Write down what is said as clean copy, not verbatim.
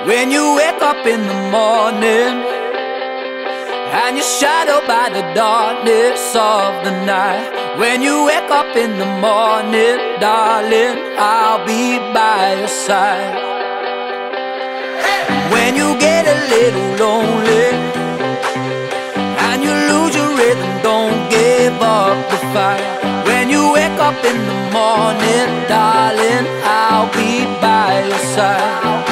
When you wake up in the morning and you're shadowed by the darkness of the night. When you wake up in the morning, darling, I'll be by your side. When you get a little lonely and you lose your rhythm, don't give up the fight. When you wake up in the morning, darling, I'll be by your side.